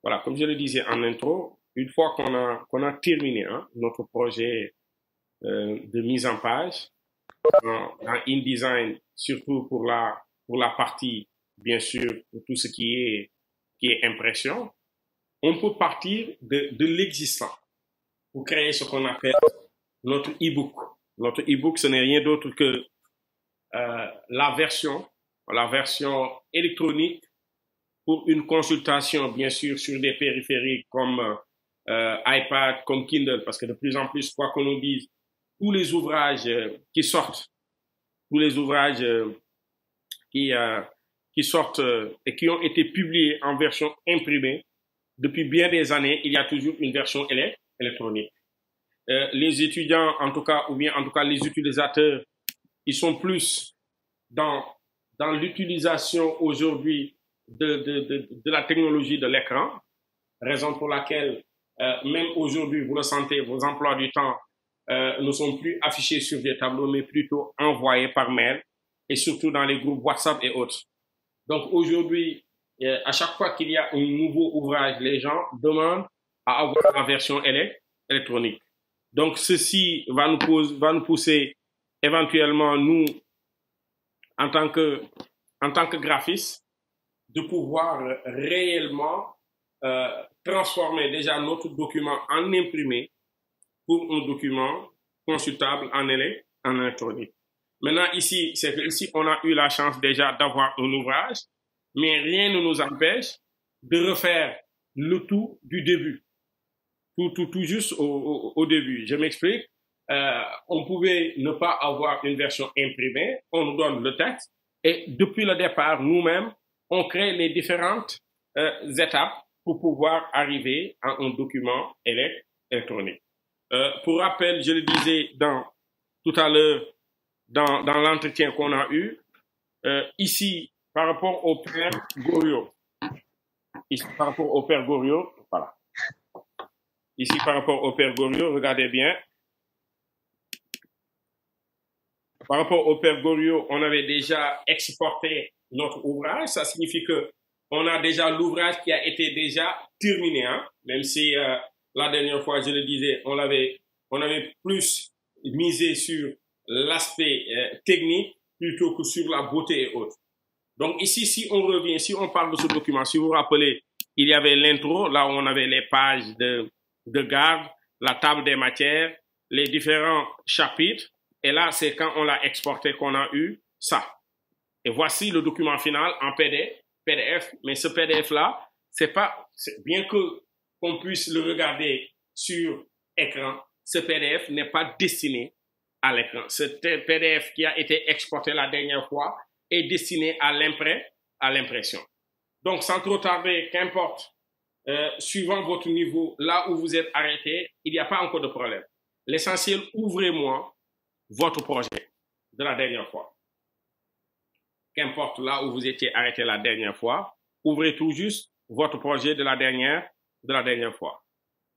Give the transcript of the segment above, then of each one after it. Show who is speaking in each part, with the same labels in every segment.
Speaker 1: Voilà, comme je le disais en intro, une fois qu'on a terminé hein, notre projet de mise en page dans InDesign, surtout pour la partie, bien sûr, pour tout ce qui est impression, on peut partir de l'existant pour créer ce qu'on appelle notre e-book. Notre e-book, ce n'est rien d'autre que la version électronique pour une consultation, bien sûr, sur des périphériques comme iPad, comme Kindle, parce que de plus en plus, quoi qu'on nous dise, tous les ouvrages qui sortent, tous les ouvrages qui, euh, qui sortent et qui ont été publiés en version imprimée, depuis bien des années, il y a toujours une version électronique. Les étudiants, en tout cas, ou bien en tout cas les utilisateurs, ils sont plus dans, dans l'utilisation aujourd'hui de la technologie de l'écran, raison pour laquelle même aujourd'hui, vous le sentez, vos emplois du temps ne sont plus affichés sur des tableaux, mais plutôt envoyés par mail et surtout dans les groupes WhatsApp et autres. Donc aujourd'hui, à chaque fois qu'il y a un nouveau ouvrage, les gens demandent à avoir la version électronique. Donc ceci va nous pousser éventuellement, nous, en tant que graphistes, de pouvoir réellement transformer déjà notre document en imprimé pour un document consultable en électronique. Maintenant, ici, c'est que ici, on a eu la chance déjà d'avoir un ouvrage, mais rien ne nous empêche de refaire le tout du début, tout juste au début. Je m'explique. On pouvait ne pas avoir une version imprimée, on nous donne le texte, et depuis le départ, nous-mêmes, on crée les différentes étapes pour pouvoir arriver à un document électronique. Pour rappel, je le disais tout à l'heure dans l'entretien qu'on a eu, ici, par rapport au père Goriot, voilà. Ici, par rapport au père Goriot, regardez bien. Par rapport au père Goriot, on avait déjà exporté notre ouvrage. Ça signifie que on a déjà l'ouvrage qui a été déjà terminé, hein? Même si la dernière fois, je le disais, on avait plus misé sur l'aspect technique plutôt que sur la beauté et autres. Donc ici, si on revient, si on parle de ce document, si vous vous rappelez, il y avait l'intro, là où on avait les pages de garde, la table des matières, les différents chapitres. Et là, c'est quand on l'a exporté qu'on a eu ça. Et voici le document final en PDF. Mais ce PDF-là, c'est bien que qu'on puisse le regarder sur écran, ce PDF n'est pas destiné à l'écran. Ce PDF qui a été exporté la dernière fois est destiné à l'impression. Donc, sans trop tarder, qu'importe, suivant votre niveau, là où vous êtes arrêté, il n'y a pas encore de problème. L'essentiel, ouvrez-moi votre projet de la dernière fois. Qu'importe là où vous étiez arrêté la dernière fois, ouvrez tout juste votre projet de la dernière fois.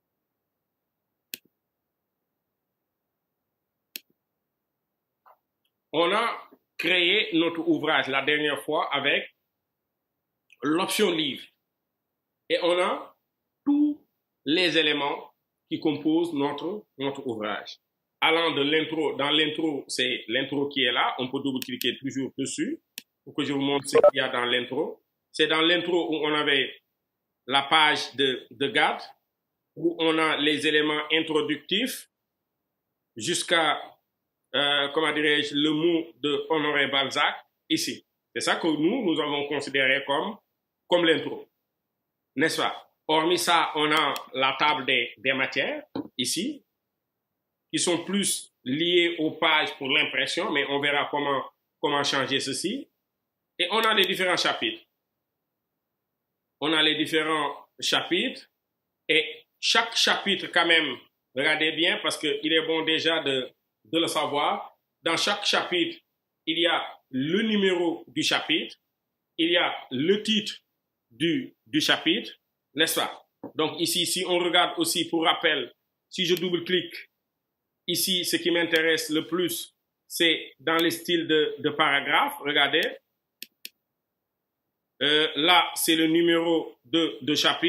Speaker 1: On a créé notre ouvrage la dernière fois avec l'option livre. Et on a tous les éléments qui composent notre ouvrage. Allant de l'intro, dans l'intro, c'est l'intro qui est là. On peut double-cliquer toujours dessus pour que je vous montre ce qu'il y a dans l'intro. C'est dans l'intro où on avait la page de garde, où on a les éléments introductifs jusqu'à, comment dirais-je, le mot de Honoré Balzac ici. C'est ça que nous avons considéré comme l'intro. N'est-ce pas? Hormis ça, on a la table des matières ici, qui sont plus liées aux pages pour l'impression, mais on verra comment changer ceci. Et on a les différents chapitres. On a les différents chapitres et chaque chapitre quand même, regardez bien parce qu'il est bon déjà de le savoir. Dans chaque chapitre, il y a le numéro du chapitre, il y a le titre du chapitre, n'est-ce pas? Donc ici, si on regarde aussi pour rappel, si je double-clique, ici, ce qui m'intéresse le plus, c'est dans les styles de paragraphe. Regardez. Là, c'est le numéro de chapitre.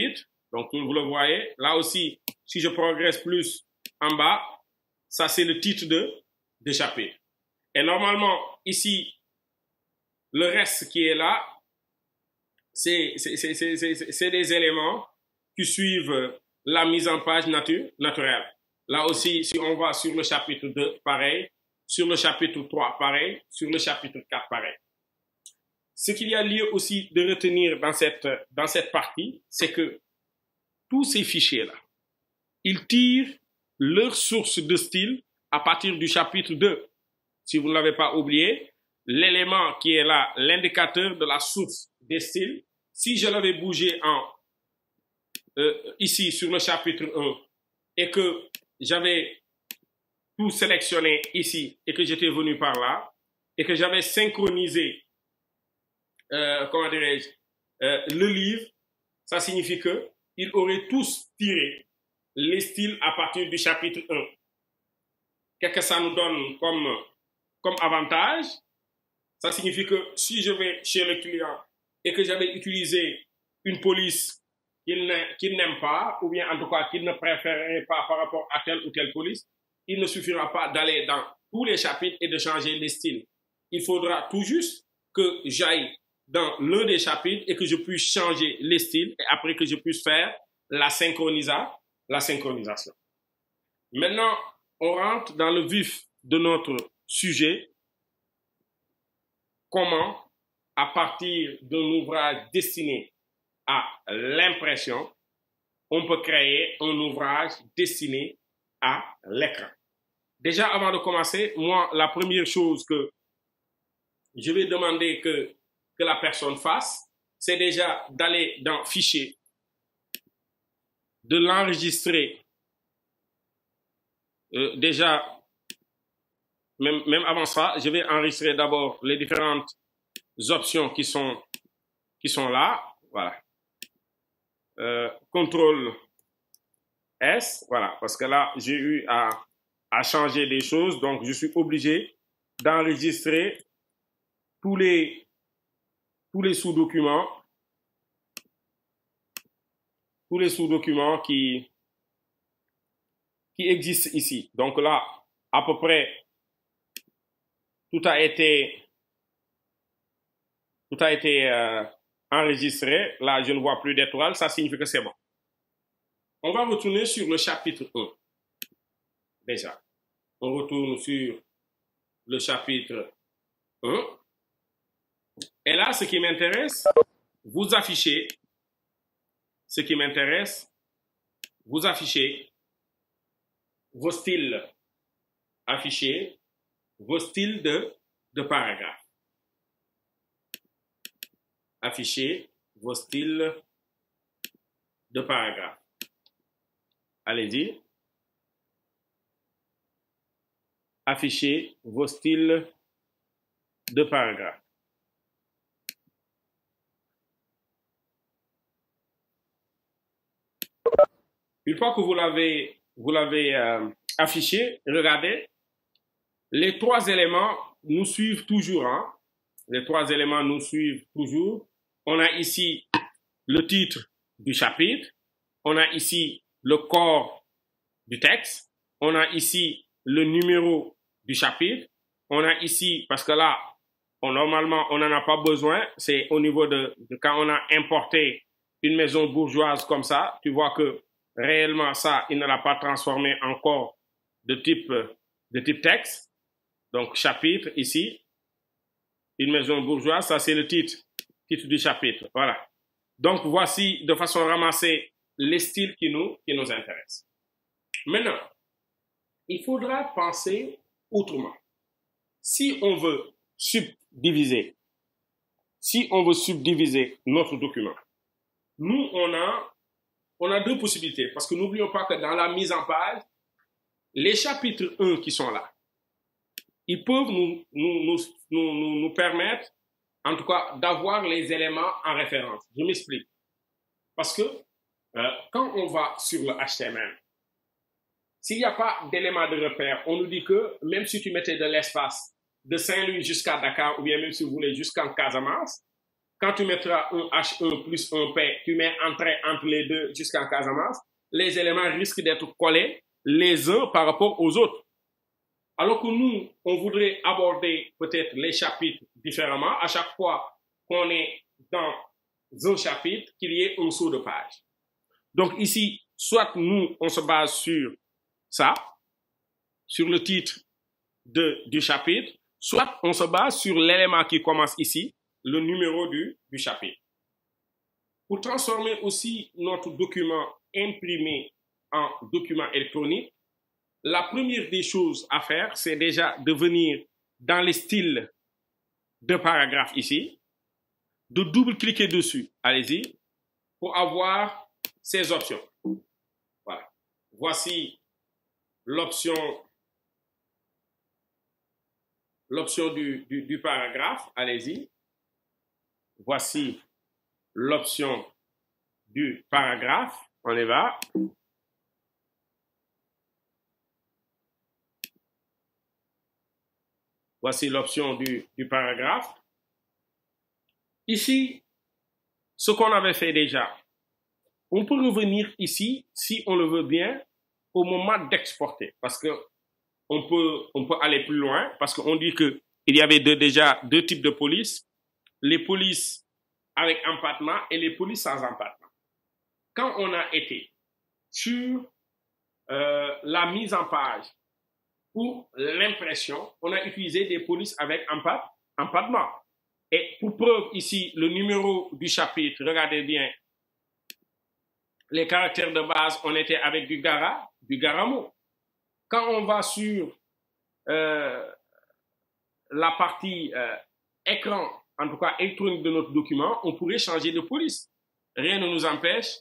Speaker 1: Donc, vous le voyez, là aussi, si je progresse plus en bas, ça c'est le titre de chapitre. Et normalement, ici, le reste qui est là, c'est des éléments qui suivent la mise en page naturelle. Là aussi, si on va sur le chapitre 2, pareil. Sur le chapitre 3, pareil. Sur le chapitre 4, pareil. Ce qu'il y a lieu aussi de retenir dans cette partie, c'est que tous ces fichiers-là, ils tirent leur source de style à partir du chapitre 2. Si vous ne l'avez pas oublié, l'élément qui est là, l'indicateur de la source des styles, si je l'avais bougé ici sur le chapitre 1 et que j'avais tout sélectionné ici et que j'étais venu par là et que j'avais synchronisé comment dirais-je, le livre, ça signifie que ils auraient tous tiré les styles à partir du chapitre 1. Qu'est-ce que ça nous donne comme avantage? Ça signifie que si je vais chez le client et que j'avais utilisé une police qu'il n'aime pas, ou bien en tout cas qu'il ne préférerait pas par rapport à telle ou telle police, il ne suffira pas d'aller dans tous les chapitres et de changer les styles. Il faudra tout juste que j'aille dans l'un des chapitres et que je puisse changer les styles et après que je puisse faire la synchronisation. Maintenant, on rentre dans le vif de notre sujet. Comment, à partir d'un ouvrage destiné à l'impression, on peut créer un ouvrage destiné à l'écran. Déjà, avant de commencer, moi, la première chose que je vais demander que la personne fasse, c'est déjà d'aller dans Fichier, de l'enregistrer. Déjà, même avant ça, je vais enregistrer d'abord les différentes options qui sont là. Voilà. CTRL S, voilà, parce que là, j'ai eu à changer des choses, donc je suis obligé d'enregistrer tous les sous-documents qui existent ici. Donc là, à peu près, tout a été enregistré. Là, je ne vois plus d'étoiles, ça signifie que c'est bon. On va retourner sur le chapitre 1. Déjà, on retourne sur le chapitre 1. Et là, ce qui m'intéresse, vous affichez vos styles affichés, vos styles de paragraphe. Affichez vos styles de paragraphe. Allez-y. Affichez vos styles de paragraphe. Une fois que vous l'avez affiché, regardez, les trois éléments nous suivent toujours. Hein? Les trois éléments nous suivent toujours. On a ici le titre du chapitre. On a ici le corps du texte. On a ici le numéro du chapitre. On a ici, parce que là, normalement, on n'en a pas besoin. C'est au niveau de quand on a importé une maison bourgeoise comme ça, tu vois que réellement, ça, il ne l'a pas transformé en corps de type texte. Donc, chapitre ici. Une maison bourgeoise, ça c'est le titre du chapitre. Voilà. Donc, voici de façon ramassée les styles qui nous intéressent. Maintenant, il faudra penser autrement. Si on veut subdiviser notre document, nous, on a deux possibilités. Parce que n'oublions pas que dans la mise en page, les chapitres 1 qui sont là, ils peuvent nous permettre, en tout cas, d'avoir les éléments en référence. Je m'explique. Parce que quand on va sur le HTML, s'il n'y a pas d'éléments de repère, on nous dit que même si tu mettais de l'espace de Saint-Louis jusqu'à Dakar, ou bien même si vous voulez jusqu'en Casamance, quand tu mettras un H1 plus un P, tu mets un trait entre les deux jusqu'en Casamance, les éléments risquent d'être collés les uns par rapport aux autres. Alors que nous, on voudrait aborder peut-être les chapitres différemment. À chaque fois qu'on est dans un chapitre, qu'il y ait un saut de page. Donc ici, soit nous, on se base sur ça, sur le titre du chapitre, soit on se base sur l'élément qui commence ici, le numéro du chapitre. Pour transformer aussi notre document imprimé en document électronique, la première des choses à faire, c'est déjà de venir dans les styles de paragraphe ici, de double-cliquer dessus, allez-y, pour avoir ces options. Voilà. Voici l'option du paragraphe, allez-y. Voici l'option du paragraphe, on y va. Voici l'option du paragraphe. Ici, ce qu'on avait fait déjà, on peut revenir ici, si on le veut bien, au moment d'exporter, parce que on peut aller plus loin, parce qu'on dit qu'il y avait déjà deux types de police, les polices avec empattement et les polices sans empattement. Quand on a été sur la mise en page ou l'impression, on a utilisé des polices avec empattement. Et pour preuve ici, le numéro du chapitre, regardez bien, les caractères de base, on était avec du Garamo. Quand on va sur la partie écran, en tout cas électronique de notre document, on pourrait changer de police. Rien ne nous empêche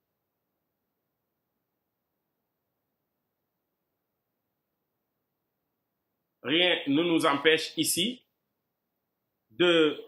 Speaker 1: ici de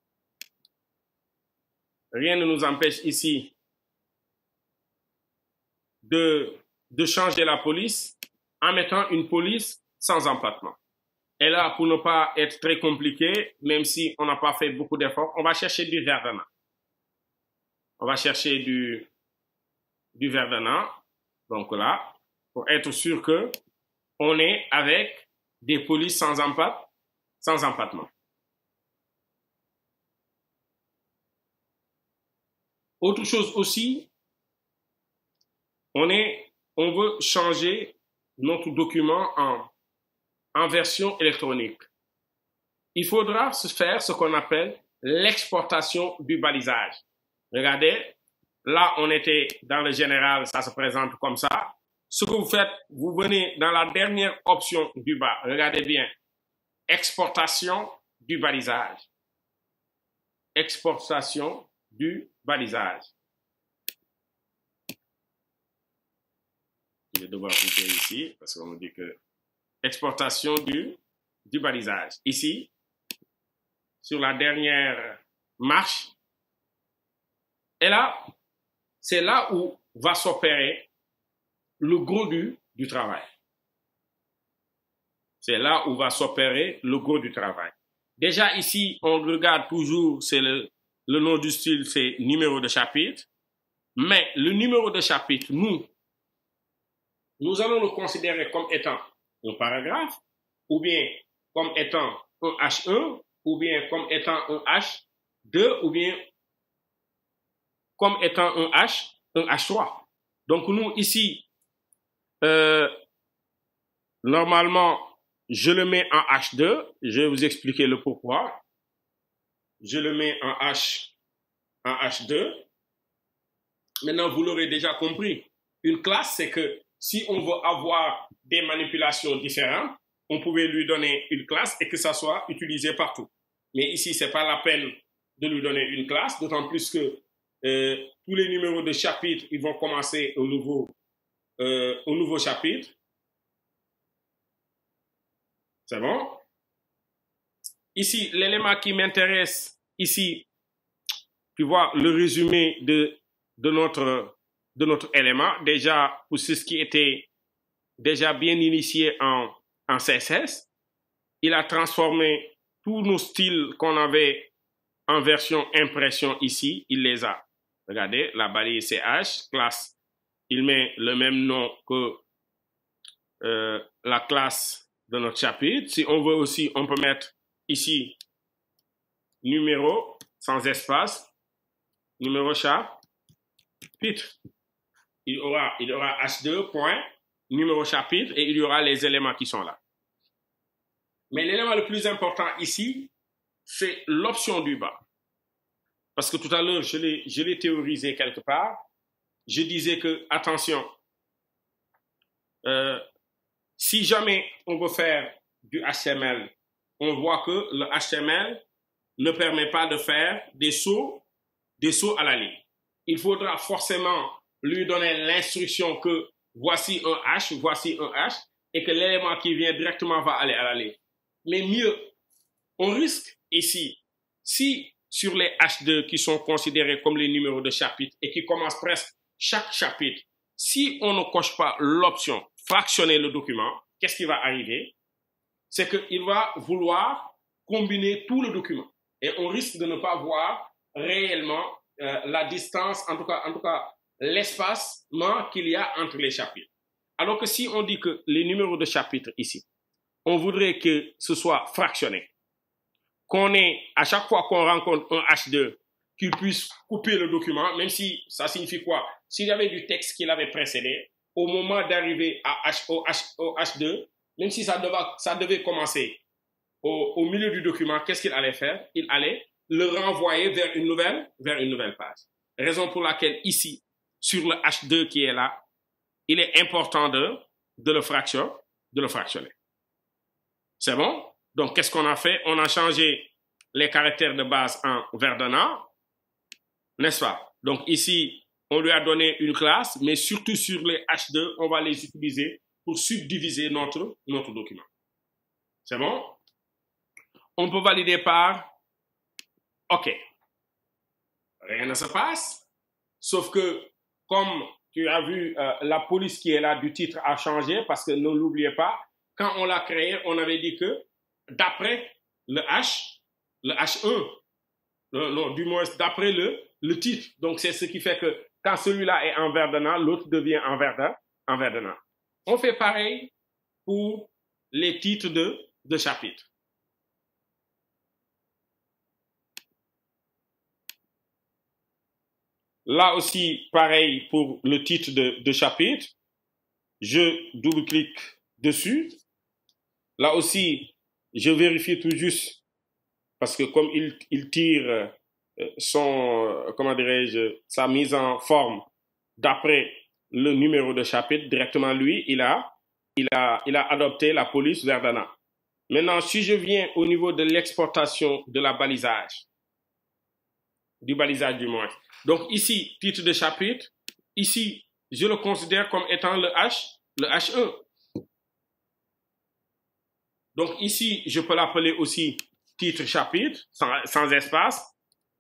Speaker 1: changer la police en mettant une police sans empattement. Et là, pour ne pas être très compliqué, même si on n'a pas fait beaucoup d'efforts, on va chercher du Verdana. On va chercher du Verdana. Donc là, pour être sûr que on est avec des polices sans empattement. Autre chose aussi, on veut changer notre document en version électronique. Il faudra faire ce qu'on appelle l'exportation du balisage. Regardez, là on était dans le général, ça se présente comme ça. Ce que vous faites, vous venez dans la dernière option du bas. Regardez bien, exportation du balisage. Exportation du balisage. Je vais devoir bouger ici parce qu'on me dit que exportation du balisage. Ici, sur la dernière marche. Et là, c'est là où va s'opérer le gros du travail. C'est là où va s'opérer le gros du travail. Déjà ici, on regarde toujours, c'est le nom du style, c'est numéro de chapitre. Mais le numéro de chapitre, nous allons le considérer comme étant un paragraphe, ou bien comme étant un H1, ou bien comme étant un H2, ou bien comme étant un H3. Donc nous, ici, normalement, je le mets en H2. Je vais vous expliquer le pourquoi. Je le mets en H2. Maintenant, vous l'aurez déjà compris. Une classe, c'est que si on veut avoir des manipulations différentes, on pouvait lui donner une classe et que ça soit utilisé partout. Mais ici, c'est pas la peine de lui donner une classe, d'autant plus que tous les numéros de chapitre, ils vont commencer au nouveau chapitre. C'est bon? Ici, l'élément qui m'intéresse, ici, tu vois, le résumé de notre élément, déjà, pour ceux qui étaient déjà bien initiés en CSS, il a transformé tous nos styles qu'on avait en version impression ici, il les a. Regardez, la balise CH, classe, il met le même nom que la classe de notre chapitre. Si on veut aussi, on peut mettre ici numéro sans espace, numéro chapitre. Il y aura H2, point, numéro chapitre, et il y aura les éléments qui sont là. Mais l'élément le plus important ici, c'est l'option du bas. Parce que tout à l'heure, je l'ai théorisé quelque part. Je disais que, attention, si jamais on veut faire du HTML, on voit que le HTML ne permet pas de faire des sauts à la ligne. Il faudra forcément lui donner l'instruction que voici un H, et que l'élément qui vient directement va aller à la ligne. Mais mieux, on risque ici, si sur les H2 qui sont considérés comme les numéros de chapitre et qui commencent presque chaque chapitre, si on ne coche pas l'option fractionner le document, qu'est-ce qui va arriver? C'est qu'il va vouloir combiner tout le document. Et on risque de ne pas voir réellement la distance, en tout cas l'espacement qu'il y a entre les chapitres. Alors que si on dit que les numéros de chapitre ici, on voudrait que ce soit fractionné, qu'on ait, à chaque fois qu'on rencontre un H2, qu'il puisse couper le document, même si ça signifie quoi? S'il y avait du texte qui l'avait précédé, au moment d'arriver au H2, même si ça devait commencer au milieu du document, qu'est-ce qu'il allait faire? Il allait le renvoyer vers une nouvelle page. Raison pour laquelle ici, sur le H2 qui est là, il est important de le fractionner. C'est bon? Donc, qu'est-ce qu'on a fait? On a changé les caractères de base en verdonnant, n'est-ce pas? Donc, ici, on lui a donné une classe, mais surtout sur les H2, on va les utiliser pour subdiviser notre document. C'est bon? On peut valider par OK. Rien ne se passe, sauf que, comme tu as vu, la police qui est là du titre a changé, parce que ne l'oubliez pas, quand on l'a créé, on avait dit que d'après le H1, non, du moins d'après le titre. Donc, c'est ce qui fait que quand celui-là est en verdonnant, l'autre devient en verdonnant. On fait pareil pour les titres de chapitre. Là aussi, pareil pour le titre de chapitre. Je double-clique dessus. Là aussi, je vérifie tout juste parce que comme il tire sa mise en forme d'après le numéro de chapitre, directement lui, il a adopté la police Verdana. Maintenant, si je viens au niveau de l'exportation de la balisage, du balisage du moins. Donc ici, titre de chapitre, ici, je le considère comme étant le H1. Donc ici, je peux l'appeler aussi titre chapitre, sans espace.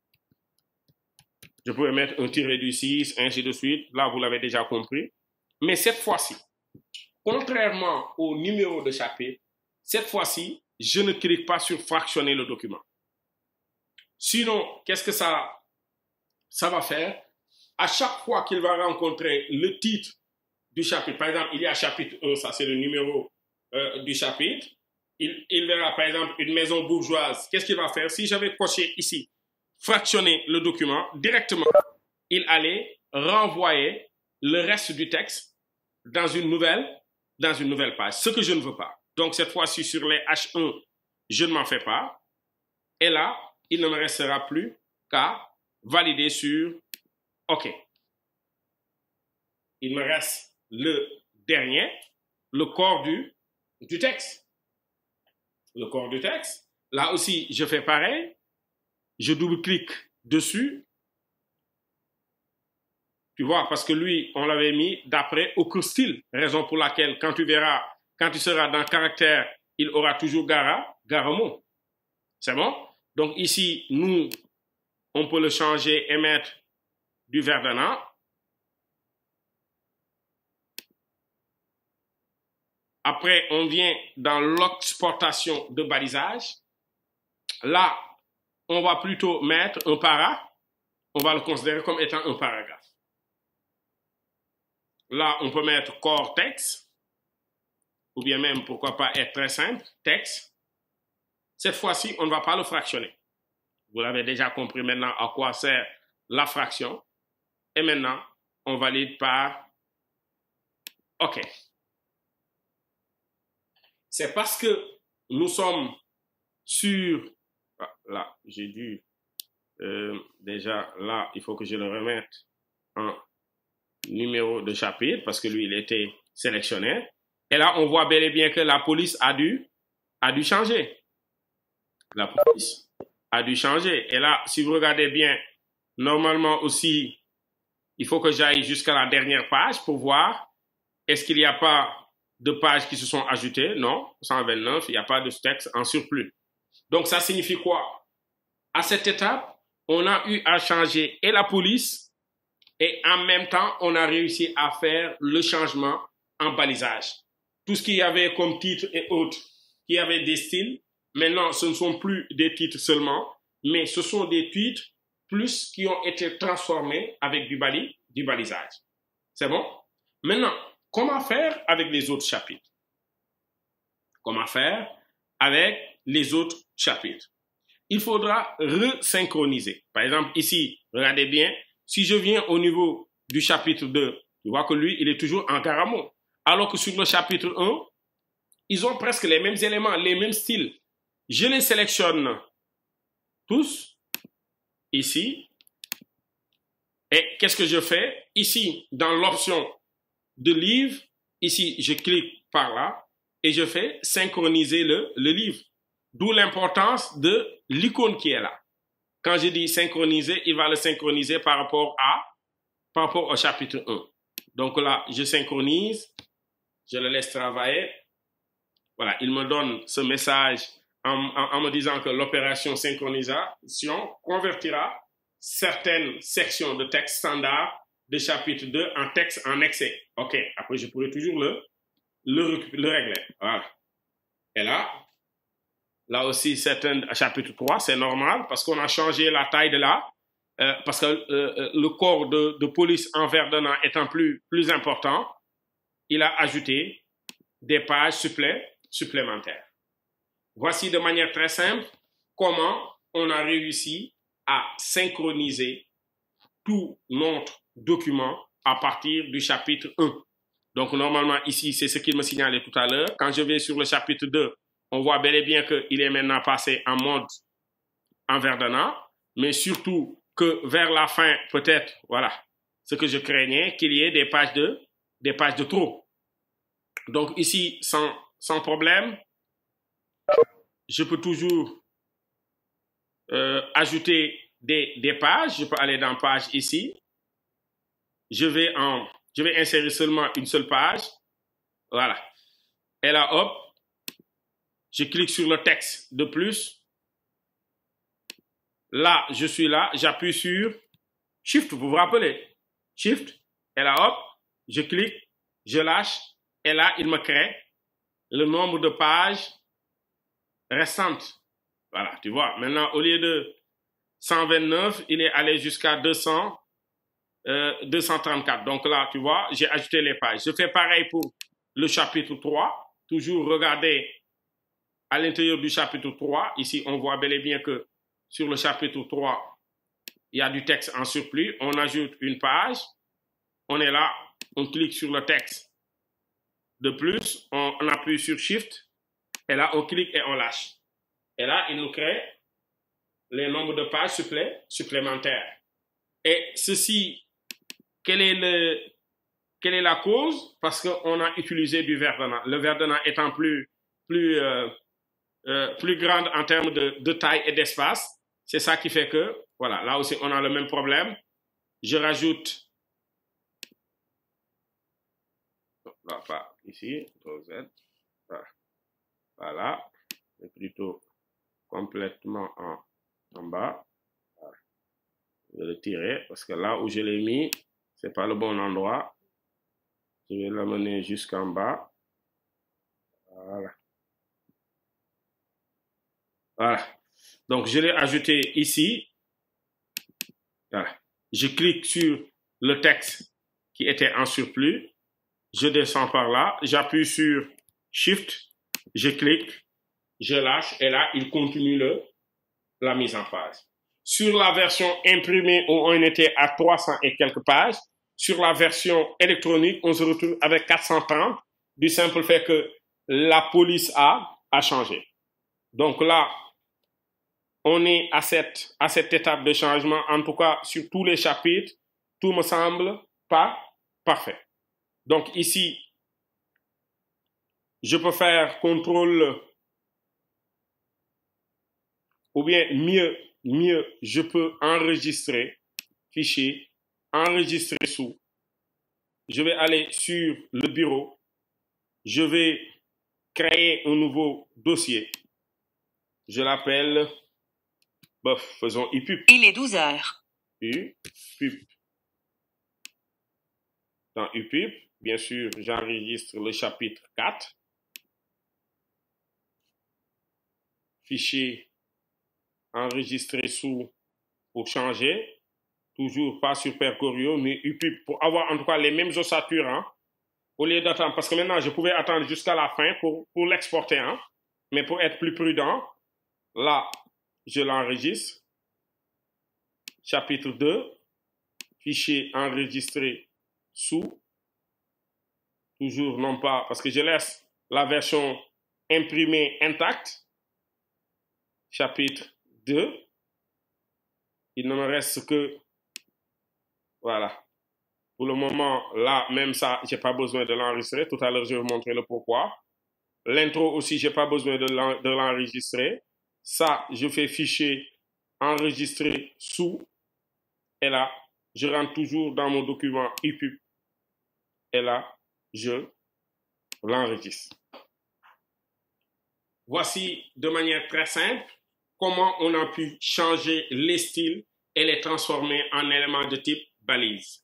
Speaker 1: Je peux mettre un tiré du 6, ainsi de suite. Là, vous l'avez déjà compris. Mais cette fois-ci, contrairement au numéro de chapitre, cette fois-ci, je ne clique pas sur fractionner le document. Sinon, qu'est-ce que ça va faire? À chaque fois qu'il va rencontrer le titre du chapitre, par exemple, il y a chapitre 1, ça c'est le numéro du chapitre, il verra par exemple une maison bourgeoise. Qu'est-ce qu'il va faire? Si j'avais coché ici, fractionner le document, directement, il allait renvoyer le reste du texte dans une nouvelle page, ce que je ne veux pas. Donc cette fois-ci, sur les H1, je ne m'en fais pas. Et là, il ne me restera plus qu'à valider sur OK. Il me reste le dernier, le corps du texte. Le corps du texte. Là aussi, je fais pareil. Je double-clique dessus. Tu vois, parce que lui, on l'avait mis d'après aucun style. Raison pour laquelle, quand tu seras dans caractère, il aura toujours Garamond. C'est bon? Donc ici, nous, on peut le changer et mettre du verdonnant. Après, on vient dans l'exportation de balisage. Là, on va plutôt mettre un para, on va le considérer comme étant un paragraphe. Là, on peut mettre corps texte, ou bien même, pourquoi pas, être très simple, texte. Cette fois-ci, on ne va pas le fractionner. Vous l'avez déjà compris maintenant à quoi sert la fraction. Et maintenant, on valide par OK. C'est parce que nous sommes sur... Ah, là, j'ai dû... déjà, là, il faut que je le remette en numéro de chapitre parce que lui, il était sélectionné. Et là, on voit bel et bien que la police a dû changer. La police a dû changer. Et là, si vous regardez bien, normalement aussi, il faut que j'aille jusqu'à la dernière page pour voir est-ce qu'il n'y a pas de pages qui se sont ajoutées. Non, 129, il n'y a pas de texte en surplus. Donc, ça signifie quoi? À cette étape, on a eu à changer et la police et en même temps, on a réussi à faire le changement en balisage. Tout ce qu'il y avait comme titre et autres, qui avait des styles, maintenant, ce ne sont plus des titres seulement, mais ce sont des titres plus qui ont été transformés avec du balisage. C'est bon? Maintenant, comment faire avec les autres chapitres? Comment faire avec les autres chapitres? Il faudra resynchroniser. Par exemple, ici, regardez bien, si je viens au niveau du chapitre 2, tu vois que lui, il est toujours en Garamond. Alors que sur le chapitre 1, ils ont presque les mêmes éléments, les mêmes styles. Je les sélectionne tous, ici. Et qu'est-ce que je fais? Ici, dans l'option de livre, ici, je clique par là et je fais synchroniser le livre. D'où l'importance de l'icône qui est là. Quand je dis synchroniser, il va le synchroniser par rapport au chapitre 1. Donc là, je synchronise, je le laisse travailler. Voilà, il me donne ce message en me disant que l'opération synchronisation convertira certaines sections de texte standard de chapitre 2 en texte en excès. OK, après je pourrai toujours le régler. Voilà. Et là aussi, chapitre 3, c'est normal parce qu'on a changé la taille de là, parce que le corps de police en Verdun étant plus important, il a ajouté des pages supplémentaires. Voici de manière très simple comment on a réussi à synchroniser tout notre document à partir du chapitre 1. Donc, normalement, ici, c'est ce qu'il me signalait tout à l'heure. Quand je vais sur le chapitre 2, on voit bel et bien qu'il est maintenant passé en mode en Verdana, mais surtout que vers la fin, peut-être, voilà, ce que je craignais, qu'il y ait des pages de trop. Donc, ici, sans problème, je peux toujours ajouter des pages. Je peux aller dans page ici. Je vais insérer seulement une seule page. Voilà. Et là, hop, je clique sur le texte de plus. Là, je suis là, j'appuie sur Shift, vous vous rappelez? Shift, et là, hop, je clique, je lâche, et là, il me crée le nombre de pages restantes. Voilà, tu vois. Maintenant, au lieu de 129, il est allé jusqu'à 234. Donc là, tu vois, j'ai ajouté les pages. Je fais pareil pour le chapitre 3. Toujours regarder à l'intérieur du chapitre 3. Ici, on voit bel et bien que sur le chapitre 3, il y a du texte en surplus. On ajoute une page. On est là. On clique sur le texte de plus. On appuie sur Shift. Et là, on clique et on lâche. Et là, il nous crée les nombres de pages supplémentaires. Et ceci, quelle est la cause? Parce qu'on a utilisé du Verdana. Le Verdana étant plus grande en termes de taille et d'espace. C'est ça qui fait que, voilà, là aussi, on a le même problème. Je rajoute, là, pas ici, voilà, c'est plutôt complètement en bas. Voilà. Je vais le tirer parce que là où je l'ai mis, c'est pas le bon endroit. Je vais l'amener jusqu'en bas. Voilà. Voilà. Donc, je l'ai ajouté ici. Voilà. Je clique sur le texte qui était en surplus. Je descends par là. J'appuie sur Shift. Je clique. Je lâche. Et là, il continue la mise en page. Sur la version imprimée, on était à 300 et quelques pages. Sur la version électronique, on se retrouve avec 430, du simple fait que la police a changé. Donc là, on est à cette étape de changement. En tout cas, sur tous les chapitres, tout me semble pas parfait. Donc ici, je peux faire contrôle, ou bien mieux, je peux enregistrer, fichier, enregistrer sous. Je vais aller sur le bureau. Je vais créer un nouveau dossier. Je l'appelle, faisons UPUP.
Speaker 2: Il est 12 heures.
Speaker 1: UPUP. Dans UPUP, bien sûr, j'enregistre le chapitre 4. Fichier enregistré sous pour changer. Toujours pas super curieux, mais UPUP pour avoir en tout cas les mêmes ossatures, hein, au lieu d'attendre. Parce que maintenant, je pouvais attendre jusqu'à la fin pour l'exporter, hein, mais pour être plus prudent, là, je l'enregistre. Chapitre 2, fichier enregistré sous. Toujours non pas, parce que je laisse la version imprimée intacte. Chapitre 2. Il ne me reste que, voilà. Pour le moment, là, même ça, j'ai pas besoin de l'enregistrer. Tout à l'heure, je vais vous montrer le pourquoi. L'intro aussi, j'ai pas besoin de l'enregistrer. Ça, je fais fichier enregistrer sous. Et là, je rentre toujours dans mon document EPUB. Et là, je l'enregistre. Voici de manière très simple comment on a pu changer les styles et les transformer en éléments de type balise.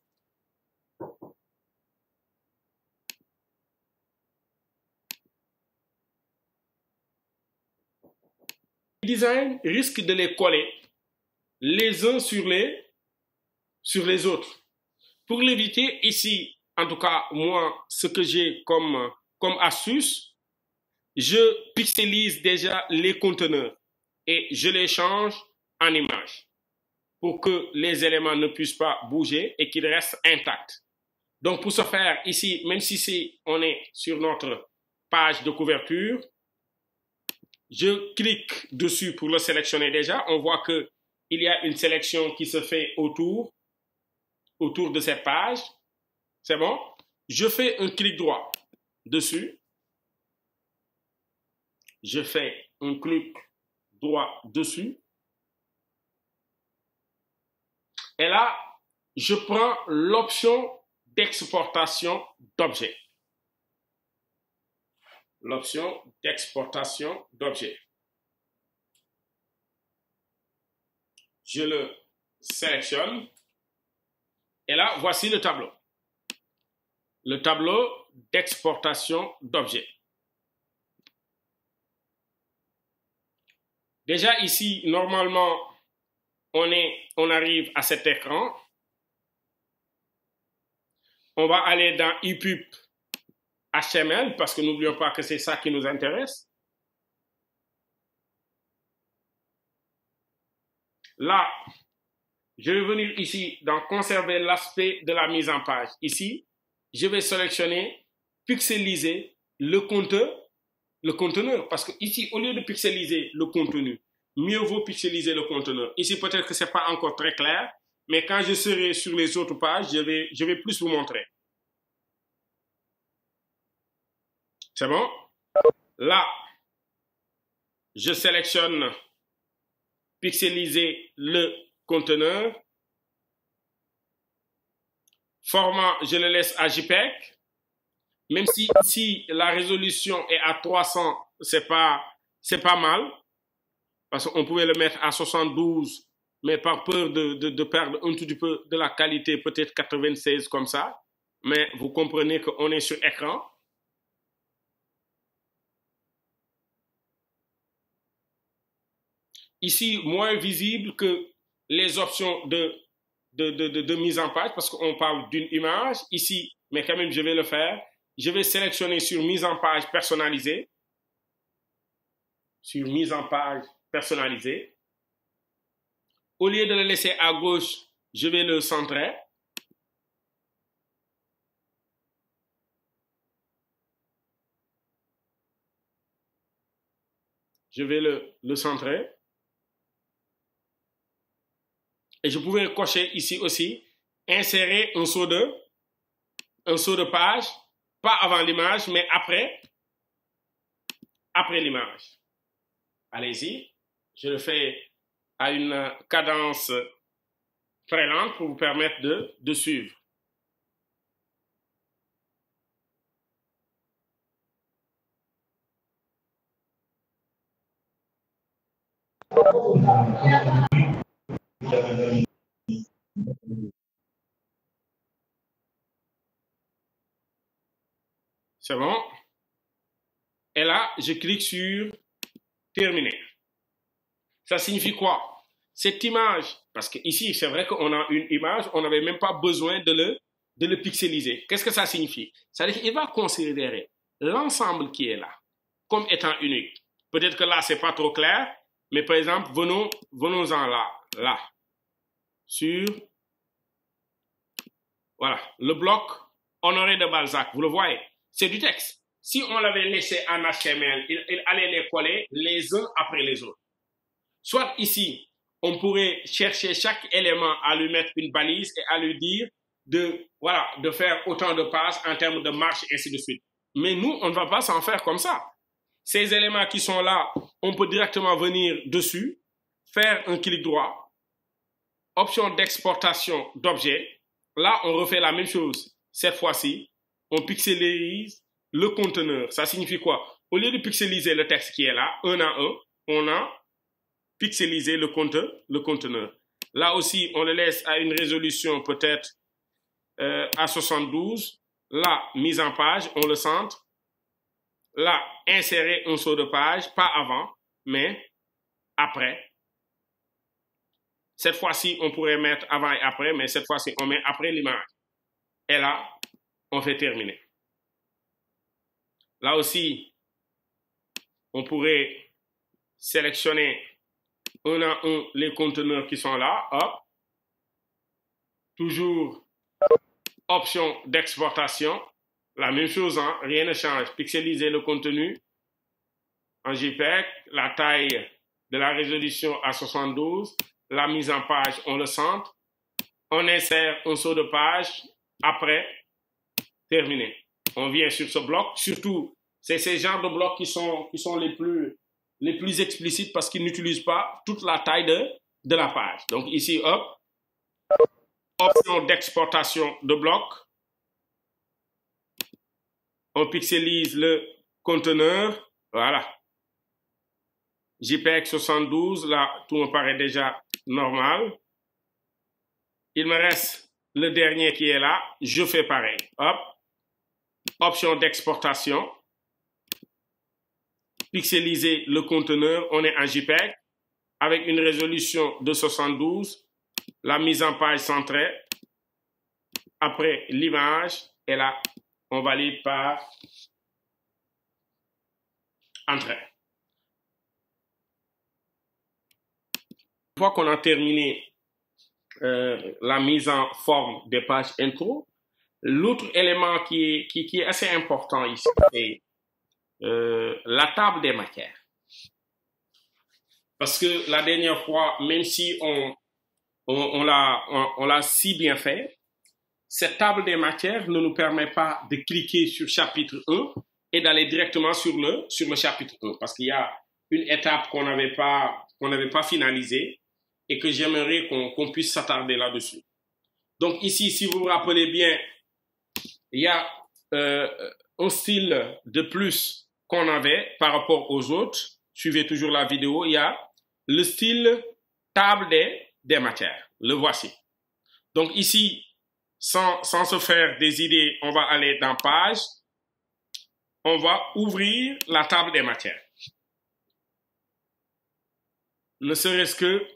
Speaker 1: Le design risque de les coller les uns sur les autres. Pour l'éviter, ici, en tout cas, moi, ce que j'ai comme astuce, je pixelise déjà les conteneurs et je les change en images pour que les éléments ne puissent pas bouger et qu'ils restent intacts. Donc, pour ce faire, ici, même si on est sur notre page de couverture, je clique dessus pour le sélectionner déjà. On voit qu'il y a une sélection qui se fait autour de cette page. C'est bon? Je fais un clic droit dessus. Je fais un clic droit dessus. Et là, je prends l'option d'exportation d'objets. L'option d'exportation d'objets. Je le sélectionne. Et là, voici le tableau. Le tableau d'exportation d'objets. Déjà ici, normalement, on arrive à cet écran. On va aller dans EPUB HTML parce que n'oublions pas que c'est ça qui nous intéresse. Là, je vais venir ici dans conserver l'aspect de la mise en page. Ici, je vais sélectionner pixeliser le conteneur. Parce que ici, au lieu de pixeliser le contenu, mieux vaut pixeliser le conteneur. Ici, peut-être que ce n'est pas encore très clair, mais quand je serai sur les autres pages, je vais plus vous montrer. C'est bon? Là, je sélectionne pixeliser le conteneur. Format, je le laisse à JPEG. Même si ici, la résolution est à 300, c'est pas mal. Parce qu'on pouvait le mettre à 72, mais par peur de perdre un tout petit peu de la qualité, peut-être 96 comme ça. Mais vous comprenez qu'on est sur écran. ici moins visible que les options de mise en page parce qu'on parle d'une image ici, mais quand même je vais le faire. Je vais sélectionner sur mise en page personnalisée. Sur mise en page personnalisée. Au lieu de le laisser à gauche, je vais le centrer. Je vais le centrer. Et je pouvais cocher ici aussi, insérer un saut de page, pas avant l'image, mais après l'image. Allez-y, je le fais à une cadence très lente pour vous permettre de suivre. C'est bon. Et là, je clique sur terminer. Ça signifie quoi? Cette image, parce que ici, c'est vrai qu'on a une image, on n'avait même pas besoin de le pixeliser. Qu'est-ce que ça signifie? Ça veut dire qu'il va considérer l'ensemble qui est là comme étant unique. Peut-être que là, c'est pas trop clair, mais par exemple, venons-en là, sur, voilà, le bloc Honoré de Balzac, vous le voyez, c'est du texte. Si on l'avait laissé en HTML, il allait les coller les uns après les autres. Soit ici, on pourrait chercher chaque élément à lui mettre une balise et à lui dire de faire autant de passes en termes de marche et ainsi de suite. Mais nous, on ne va pas s'en faire comme ça. Ces éléments qui sont là, on peut directement venir dessus, faire un clic droit, option d'exportation d'objets. Là, on refait la même chose. Cette fois-ci, on pixelise le conteneur. Ça signifie quoi? Au lieu de pixeliser le texte qui est là, un à un, on a pixeliser le conteneur. Là aussi, on le laisse à une résolution peut-être à 72. Là, mise en page, on le centre. Là, insérer un saut de page, pas avant, mais après. Cette fois-ci, on pourrait mettre avant et après, mais cette fois-ci, on met après l'image. Et là, on fait terminer. Là aussi, on pourrait sélectionner un à un les conteneurs qui sont là, hop. Toujours option d'exportation, la même chose, hein, rien ne change. Pixeliser le contenu en JPEG, la taille de la résolution à 72, la mise en page, on le centre, on insère un saut de page, après, terminé. On vient sur ce bloc, surtout, c'est ces genres de blocs qui sont les plus explicites parce qu'ils n'utilisent pas toute la taille de la page. Donc ici, hop, option d'exportation de bloc. On pixelise le conteneur. Voilà. JPEG 72, là, tout me paraît déjà normal. Il me reste le dernier qui est là. Je fais pareil. Hop. Option d'exportation. Pixeliser le conteneur. On est en JPEG avec une résolution de 72. La mise en page centrée. Après l'image. Et là, on valide par entrée. Une fois qu'on a terminé la mise en forme des pages intro, l'autre élément qui est assez important ici, c'est la table des matières. Parce que la dernière fois, même si on l'a si bien fait, cette table des matières ne nous permet pas de cliquer sur chapitre 1 et d'aller directement sur le chapitre 1. Parce qu'il y a une étape qu'on n'avait pas finalisée et que j'aimerais qu'on puisse s'attarder là-dessus. Donc ici, si vous vous rappelez bien, il y a un style de plus qu'on avait par rapport aux autres. Suivez toujours la vidéo. Il y a le style table des matières. Le voici. Donc ici, sans se faire des idées, on va aller dans page. On va ouvrir la table des matières. ne serait-ce que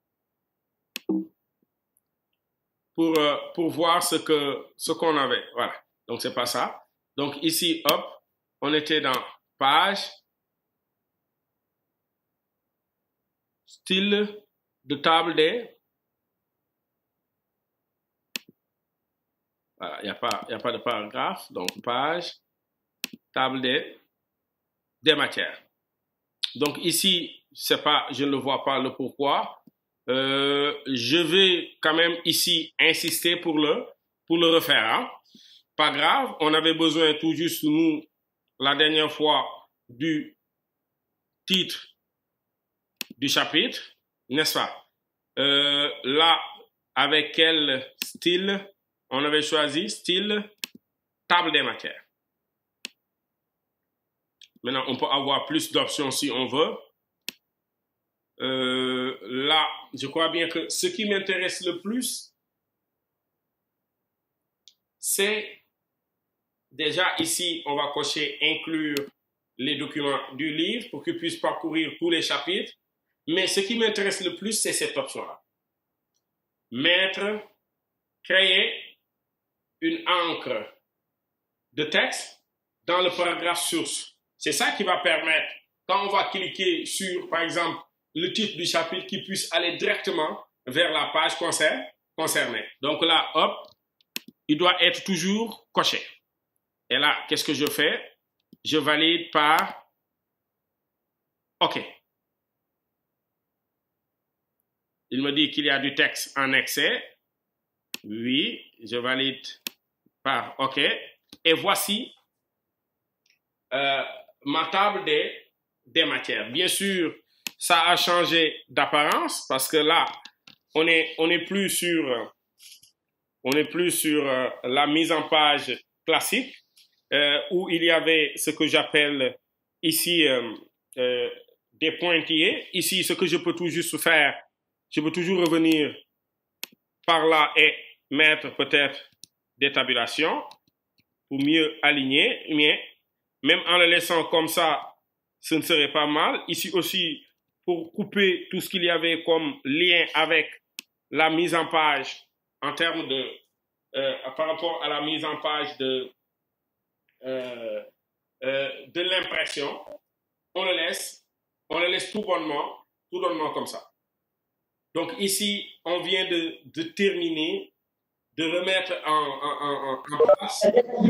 Speaker 1: pour voir ce qu'on avait. Voilà. Donc, c'est pas ça. Donc, ici, hop, on était dans page, style de table des. Voilà, il n'y a pas de paragraphe. Donc, page, table des matières. Donc, ici, c'est pas, je ne vois pas le pourquoi. Je vais quand même ici insister pour le refaire. Hein. Pas grave, on avait besoin tout juste, nous, la dernière fois, du titre du chapitre, n'est-ce pas? Là, avec quel style on avait choisi? Style table des matières. Maintenant, on peut avoir plus d'options si on veut. Là, je crois bien que ce qui m'intéresse le plus, c'est déjà ici, on va cocher inclure les documents du livre pour qu'ils puissent parcourir tous les chapitres. Mais ce qui m'intéresse le plus, c'est cette option-là. Mettre, créer une encre de texte dans le paragraphe source. C'est ça qui va permettre, quand on va cliquer sur, par exemple, le titre du chapitre, qu'il puisse aller directement vers la page concernée. Donc là, hop, il doit être toujours coché. Et là, qu'est-ce que je fais? Je valide par OK. Il me dit qu'il y a du texte en excès. Oui, je valide par OK. Et voici ma table des matières. Bien sûr, ça a changé d'apparence parce que là, on n'est plus sur la mise en page classique où il y avait ce que j'appelle ici des pointillés. Ici, ce que je peux tout juste faire, je peux toujours revenir par là et mettre peut-être des tabulations pour mieux aligner. Mais même en le laissant comme ça, ce ne serait pas mal. Ici aussi, pour couper tout ce qu'il y avait comme lien avec la mise en page en termes de, par rapport à la mise en page de l'impression, on le laisse tout bonnement comme ça. Donc ici, on vient de terminer, de remettre en place.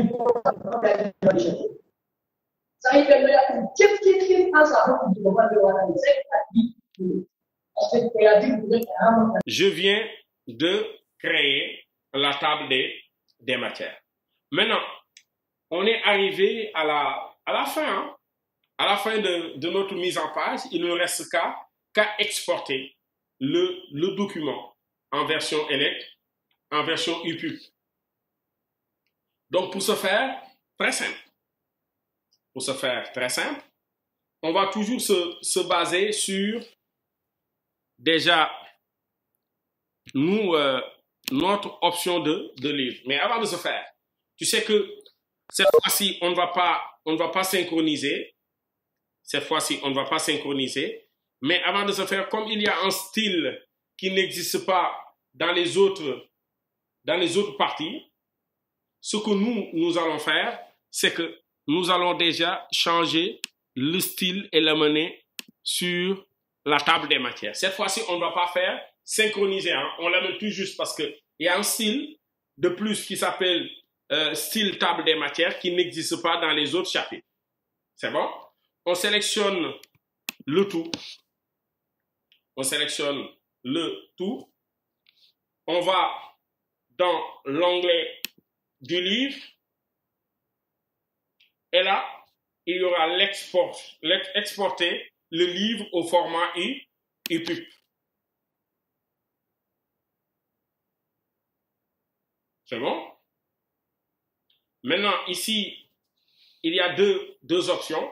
Speaker 1: Je viens de créer la table des matières. Maintenant, on est arrivé à la fin. Hein? À la fin de notre mise en page, il ne reste qu'à exporter le document en version ELEC, en version EPUB. Donc, pour ce faire, très simple. On va toujours se baser sur déjà notre option de livre. Mais avant de se faire, tu sais que cette fois-ci, on ne va pas synchroniser. Cette fois-ci, on ne va pas synchroniser. Mais avant de se faire, comme il y a un style qui n'existe pas dans les autres parties, ce que nous allons faire, c'est que nous allons déjà changer le style et l'amener sur la table des matières. Cette fois-ci, on ne va pas faire synchroniser. Hein. On l'amène tout juste parce qu'il y a un style de plus qui s'appelle style table des matières qui n'existe pas dans les autres chapitres. C'est bon? On sélectionne le tout. On sélectionne le tout. On va dans l'onglet du livre. Et là, il y aura exporter le livre au format EPUB. C'est bon? Maintenant, ici, il y a deux options.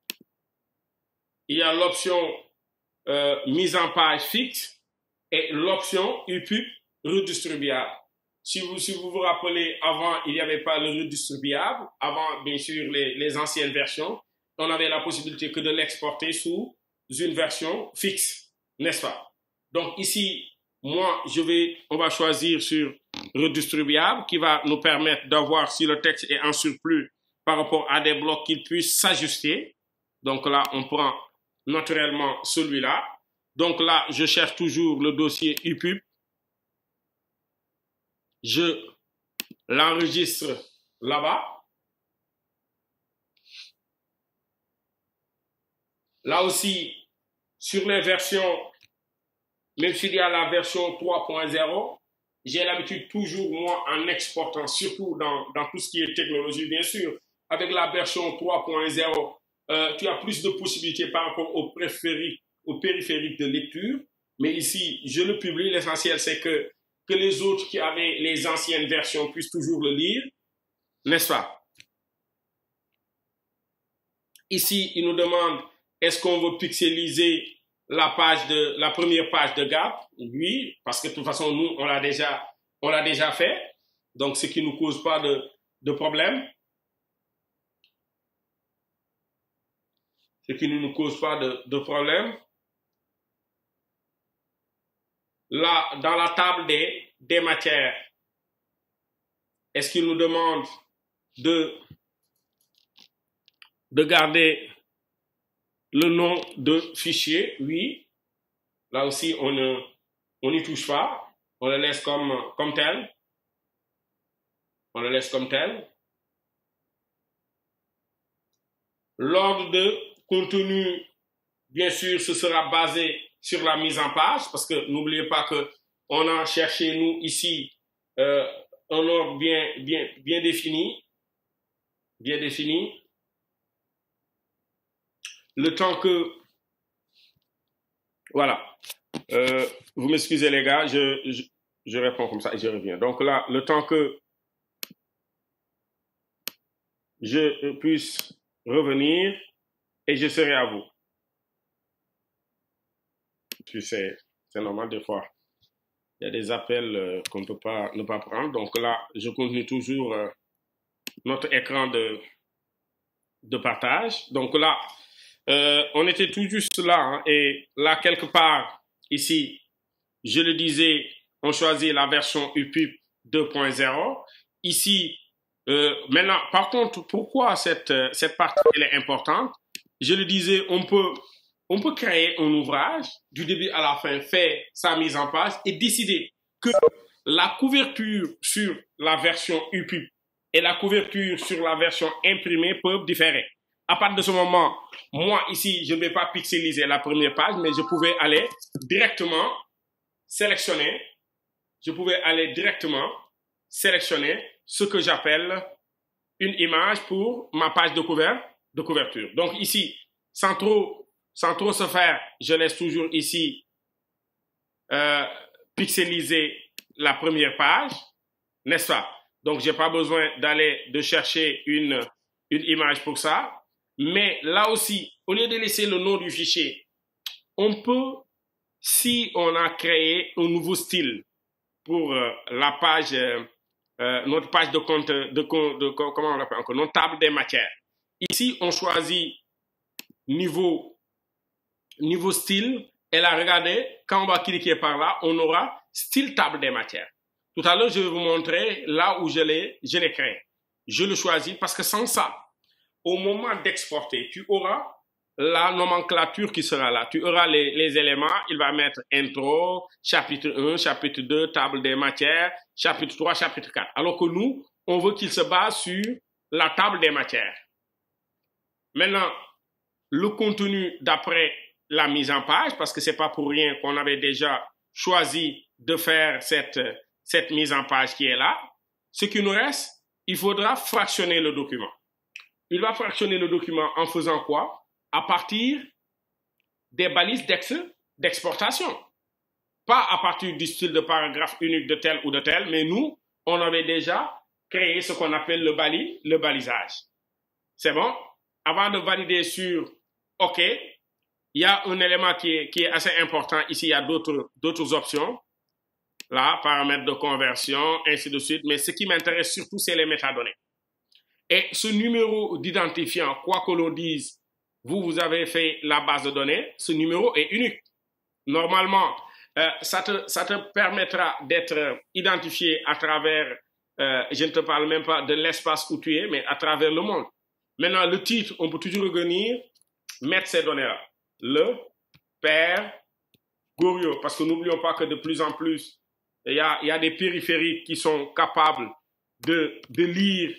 Speaker 1: Il y a l'option mise en page fixe et l'option EPUB redistribuable. Si vous vous rappelez, avant, il n'y avait pas le redistribuable. Avant, bien sûr, les anciennes versions, on avait la possibilité que de l'exporter sous une version fixe. n'est-ce pas? Donc ici, moi, on va choisir sur redistribuable qui va nous permettre d'avoir, si le texte est en surplus par rapport à des blocs, qu'il puisse s'ajuster. Donc là, on prend naturellement celui-là. Donc là, je cherche toujours le dossier UPUB. Je l'enregistre là-bas. Là aussi, sur les versions, même s'il y a la version 3.0, j'ai l'habitude toujours, moi, en exportant, surtout dans tout ce qui est technologie, bien sûr, avec la version 3.0, tu as plus de possibilités par rapport au périphérique de lecture. Mais ici, je le publie. L'essentiel, c'est que les autres qui avaient les anciennes versions puissent toujours le lire, n'est-ce pas? Ici, il nous demande, est-ce qu'on veut pixeliser la première page de Gap? Oui, parce que de toute façon, nous, on l'a déjà fait. Donc, ce qui ne nous cause pas de problème. Ce qui ne nous cause pas de problème. Là, dans la table des matières, est-ce qu'il nous demande de garder le nom de fichier? Oui. Là aussi, on n'y touche pas. On le laisse comme tel. On le laisse comme tel. L'ordre de contenu, bien sûr, ce sera basé sur la mise en page, parce que n'oubliez pas que on a cherché, nous, ici, un ordre bien défini. Bien défini. Le temps que... Voilà. Vous m'excusez, les gars, je réponds comme ça et je reviens. Donc là, le temps que je puisse revenir et je serai à vous. Puis c'est normal des fois. Il y a des appels qu'on ne peut pas ne pas prendre. Donc là, je continue toujours notre écran de partage. Donc là, on était tout juste là. Hein, et là, quelque part, ici, je le disais, on choisit la version UPUB 2.0. Ici, maintenant, par contre, pourquoi cette partie elle est importante? Je le disais, on peut créer un ouvrage du début à la fin, faire sa mise en page et décider que la couverture sur la version UPUB et la couverture sur la version imprimée peuvent différer. À partir de ce moment, moi ici, je ne vais pas pixeliser la première page, mais je pouvais aller directement sélectionner. Je pouvais aller directement sélectionner ce que j'appelle une image pour ma page de couverture. Donc ici, sans trop se faire, je laisse toujours ici pixeliser la première page, n'est-ce pas? Donc, j'ai pas besoin de chercher une image pour ça. Mais là aussi, au lieu de laisser le nom du fichier, on peut, si on a créé un nouveau style pour la page, notre page de compte, comment on l'appelle encore, notre table des matières. Ici, on choisit niveau style. Et là, regardez, quand on va cliquer par là, on aura style table des matières. Tout à l'heure, je vais vous montrer là où je l'ai créé. Je le choisis parce que sans ça, au moment d'exporter, tu auras la nomenclature qui sera là. Tu auras les éléments. Il va mettre intro, chapitre 1, chapitre 2, table des matières, chapitre 3, chapitre 4. Alors que nous, on veut qu'il se base sur la table des matières. Maintenant, le contenu d'après la mise en page, parce que c'est pas pour rien qu'on avait déjà choisi de faire cette mise en page qui est là. Ce qui nous reste, il faudra fractionner le document. Il va fractionner le document en faisant quoi? À partir des balises d'exportation. Pas à partir du style de paragraphe unique de tel ou de tel, mais nous, on avait déjà créé ce qu'on appelle le balisage. C'est bon? Avant de valider sur OK, il y a un élément qui est assez important. Ici, il y a d'autres options. Là, paramètres de conversion, ainsi de suite. Mais ce qui m'intéresse surtout, c'est les métadonnées. Et ce numéro d'identifiant, quoi que l'on dise, vous avez fait la base de données, ce numéro est unique. normalement, ça te permettra d'être identifié à travers, je ne te parle même pas de l'espace où tu es, mais à travers le monde. Maintenant, le titre, on peut toujours revenir, mettre ces données-là. Le père Goriot, parce que n'oublions pas que de plus en plus, il y a des périphériques qui sont capables de lire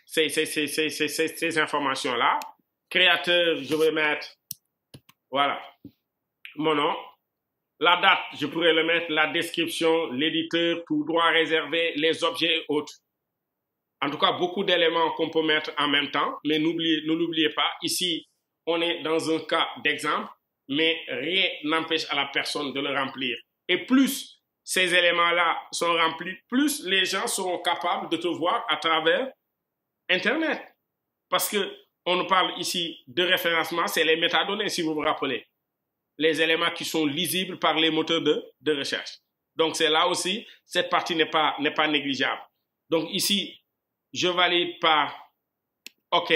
Speaker 1: ces informations-là. Créateur, je vais mettre, voilà, mon nom. La date, je pourrais le mettre, la description, l'éditeur, tout droit réservé, les objets et autres. En tout cas, beaucoup d'éléments qu'on peut mettre en même temps, mais ne l'oubliez pas, ici, on est dans un cas d'exemple, mais rien n'empêche à la personne de le remplir. Et plus ces éléments-là sont remplis, plus les gens seront capables de te voir à travers Internet. Parce que on nous parle ici de référencement, c'est les métadonnées, si vous vous rappelez. Les éléments qui sont lisibles par les moteurs de recherche. Donc, c'est là aussi, cette partie n'est pas négligeable. Donc, ici, je valide par OK.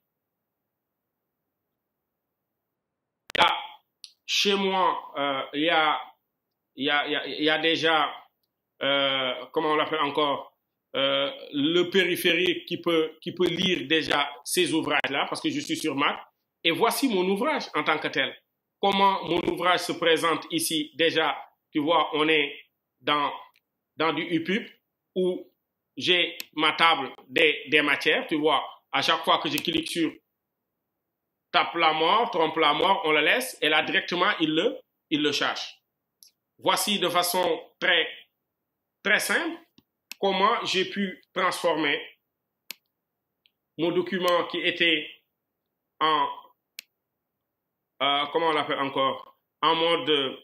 Speaker 1: Là, chez moi, il y a déjà, comment on l'appelle encore, le périphérique qui peut lire déjà ces ouvrages-là, parce que je suis sur Mac. Et voici mon ouvrage en tant que tel. Comment mon ouvrage se présente ici? Déjà, tu vois, on est dans du UPUB où j'ai ma table des matières. Tu vois, à chaque fois que je clique sur tape la mort, trompe la mort, on le laisse et là directement, il le cherche. Voici de façon très simple comment j'ai pu transformer mon document qui était en comment on l'appelle encore, en mode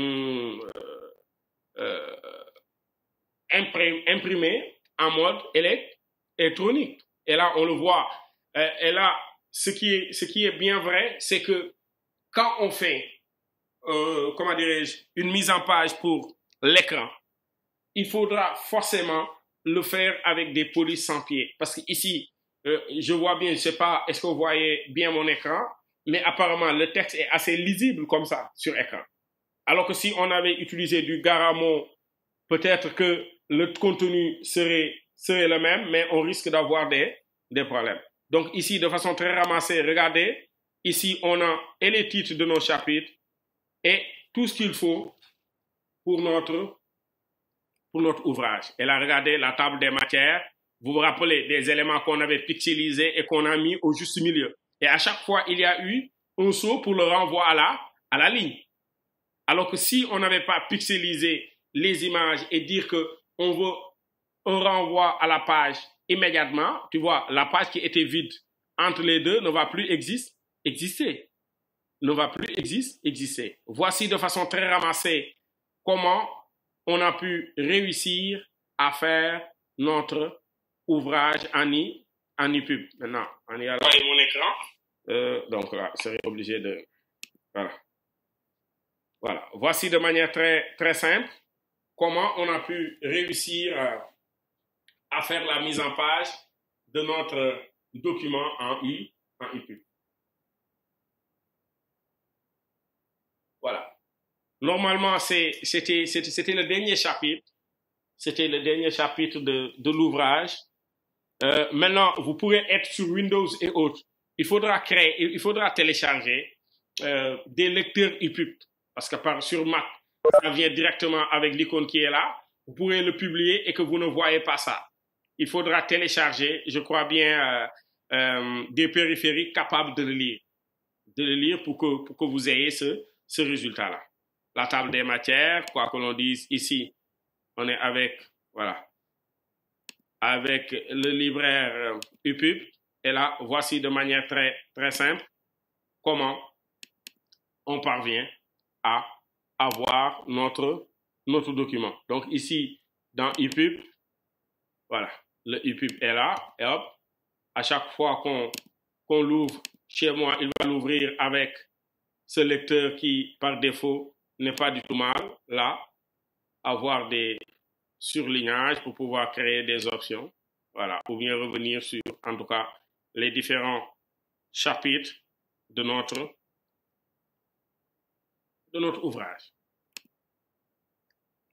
Speaker 1: imprimé, en mode électronique. Et là, on le voit. Et là, ce qui est bien vrai, c'est que quand on fait, comment dirais-je, une mise en page pour l'écran, il faudra forcément le faire avec des polices sans pied. Parce que ici, je vois bien, je ne sais pas, est-ce que vous voyez bien mon écran? Mais apparemment, le texte est assez lisible comme ça sur écran. Alors que si on avait utilisé du Garamond, peut-être que le contenu serait le même, mais on risque d'avoir des problèmes. Donc ici, de façon très ramassée, regardez, ici, on a et les titres de nos chapitres et tout ce qu'il faut pour notre ouvrage. Et là, regardez la table des matières. Vous vous rappelez des éléments qu'on avait pixelisés et qu'on a mis au juste milieu. Et à chaque fois, il y a eu un saut pour le renvoi à la ligne. Alors que si on n'avait pas pixelisé les images et dire qu'on veut un renvoi à la page immédiatement, tu vois, la page qui était vide entre les deux ne va plus exister. Ne va plus exister. Voici de façon très ramassée comment on a pu réussir à faire notre ouvrage en EPUB. Maintenant, on y a là mon écran. Donc là, je serai obligé de... Voilà. Voici de manière très simple comment on a pu réussir à faire la mise en page de notre document en EPUB. Voilà. Normalement, c'était le dernier chapitre. C'était le dernier chapitre de l'ouvrage. Maintenant, vous pourrez être sur Windows et autres. Il faudra télécharger des lecteurs EPUB. Parce que sur Mac, ça vient directement avec l'icône qui est là. Vous pourrez le publier et que vous ne voyez pas ça. Il faudra télécharger, je crois bien, des périphériques capables de le lire. De le lire pour que vous ayez ce résultat-là. La table des matières, quoi que l'on dise ici, on est avec, voilà, avec le libraire EPUB. Et là, voici de manière très simple comment on parvient à avoir notre document. Donc ici, dans EPUB, voilà, le EPUB est là, et hop, à chaque fois qu'on l'ouvre chez moi, il va l'ouvrir avec ce lecteur qui, par défaut, n'est pas du tout mal, là, avoir des surlignages pour pouvoir créer des options, voilà, ou bien revenir sur, en tout cas, les différents chapitres de notre ouvrage.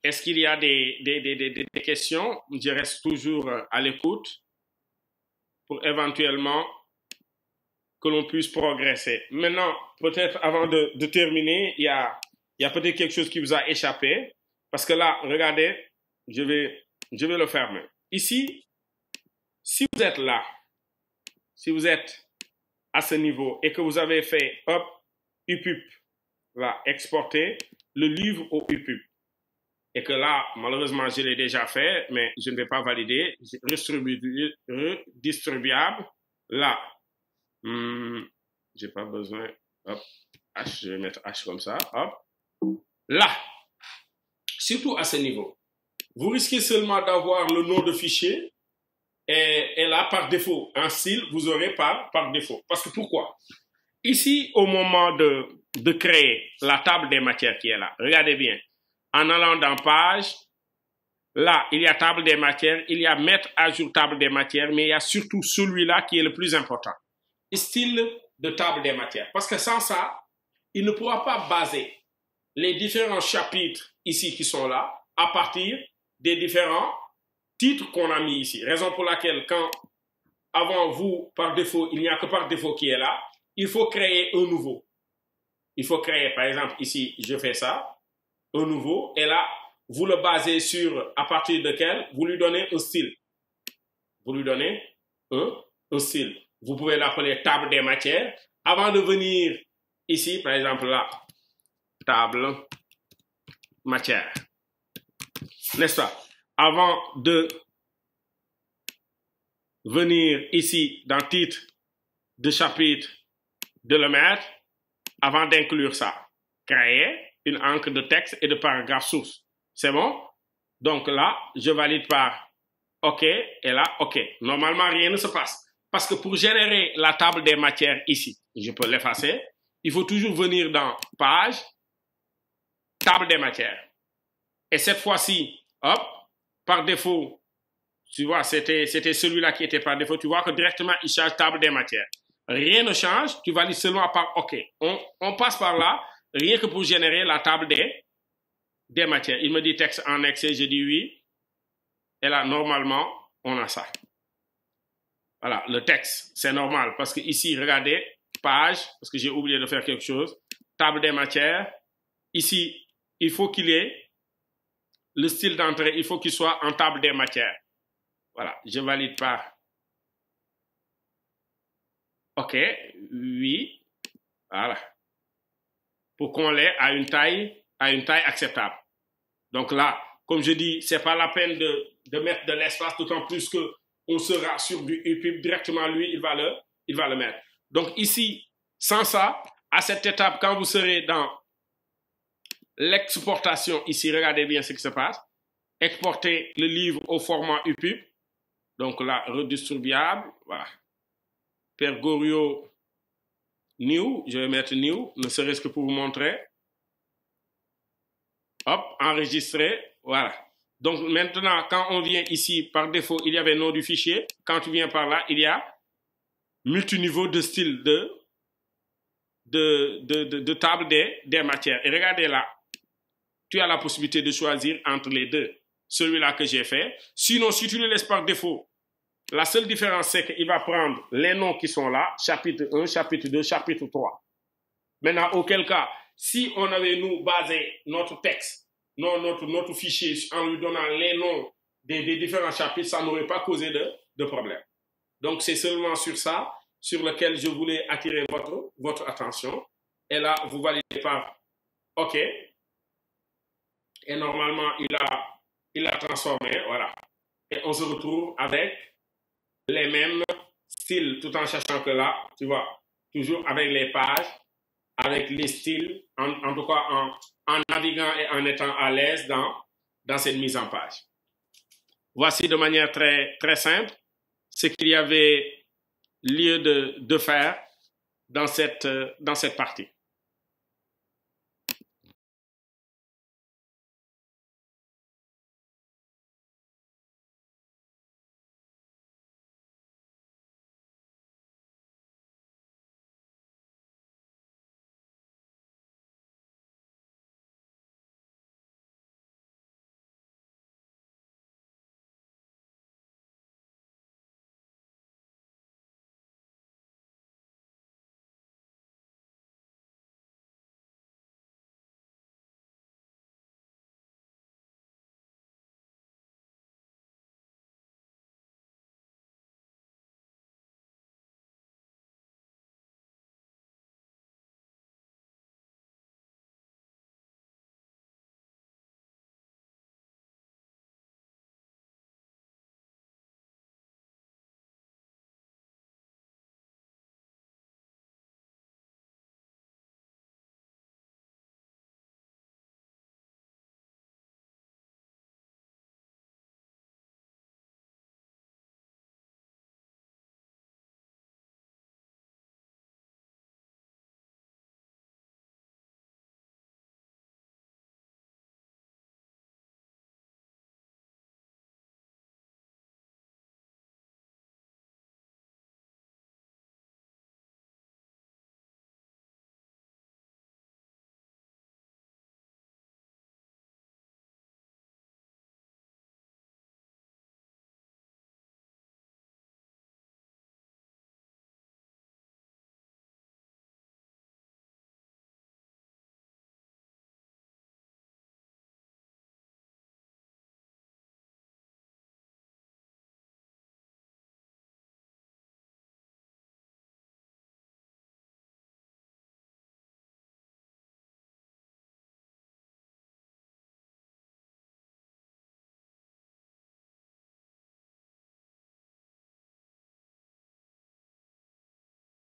Speaker 1: Est-ce qu'il y a des questions? Je reste toujours à l'écoute pour éventuellement que l'on puisse progresser. Maintenant, peut-être avant de terminer, il y a peut-être quelque chose qui vous a échappé. Parce que là, regardez, je vais le fermer. Ici, si vous êtes là, si vous êtes à ce niveau et que vous avez fait, hop, UPUB, là, exporter le livre au UPUB. Et que là, malheureusement, je l'ai déjà fait, mais je ne vais pas valider. Redistribuable, là. J'ai pas besoin. Hop, H, je vais mettre H comme ça. Hop. Là, surtout à ce niveau, vous risquez seulement d'avoir le nom de fichier et là, par défaut, un style, vous aurez par défaut. Parce que pourquoi? Ici, au moment de créer la table des matières qui est là, regardez bien. En allant dans page, là, il y a table des matières, il y a mettre à jour table des matières, mais il y a surtout celui-là qui est le plus important. Style de table des matières. Parce que sans ça, il ne pourra pas baser les différents chapitres ici qui sont là à partir des différents titres qu'on a mis ici. Raison pour laquelle quand avant vous, par défaut, il n'y a que par défaut qui est là, il faut créer un nouveau. Il faut créer, par exemple, ici, je fais ça, un nouveau, et là, vous le basez sur à partir de quel, vous lui donnez un style. Vous lui donnez un style. Vous pouvez l'appeler table des matières. Avant de venir ici, par exemple là, table matière. N'est-ce pas? Avant de venir ici dans titre de chapitre, de le mettre, avant d'inclure ça, créer une encre de texte et de paragraphe source. C'est bon? Donc là, je valide par OK et là, OK. Normalement, rien ne se passe. Parce que pour générer la table des matières ici, je peux l'effacer. Il faut toujours venir dans page, table des matières. Et cette fois-ci, hop, par défaut, tu vois, c'était celui-là qui était par défaut. Tu vois que directement, il charge table des matières. Rien ne change, tu valides seulement par OK. On passe par là, rien que pour générer la table des matières. Il me dit texte en excès, je dis oui. Et là, normalement, on a ça. Voilà, le texte, c'est normal. Parce que ici, regardez, page, parce que j'ai oublié de faire quelque chose. Table des matières. Ici, il faut qu'il ait le style d'entrée, il faut qu'il soit en table des matières. Voilà, je valide par OK, oui, voilà. Pour qu'on l'ait à une taille acceptable. Donc là, comme je dis, c'est pas la peine de mettre de l'espace, d'autant plus que on sera sur du UPUB directement, lui, il va le mettre. Donc ici, sans ça, à cette étape, quand vous serez dans l'exportation, ici, regardez bien ce qui se passe. Exporter le livre au format UPUB. Donc là, redistribuable, voilà. Pergorio New, je vais mettre New, ne serait-ce que pour vous montrer. Hop, enregistrer, voilà. Donc maintenant, quand on vient ici, par défaut, il y avait nom du fichier. Quand tu viens par là, il y a multiniveau de style de table des matières. Et regardez là, tu as la possibilité de choisir entre les deux. Celui-là que j'ai fait. Sinon, si tu le laisses par défaut, la seule différence, c'est qu'il va prendre les noms qui sont là, chapitre 1, chapitre 2, chapitre 3. Maintenant, auquel cas, si on avait, nous, basé notre texte, notre fichier, en lui donnant les noms des différents chapitres, ça n'aurait pas causé de problème. Donc, c'est seulement sur ça, sur lequel je voulais attirer votre attention. Et là, vous validez par OK. Et normalement, il a transformé, voilà. Et on se retrouve avec les mêmes styles, tout en sachant que là, tu vois, toujours avec les pages, avec les styles, en tout cas en naviguant et en étant à l'aise dans cette mise en page. Voici de manière très, très simple ce qu'il y avait lieu de faire dans cette partie.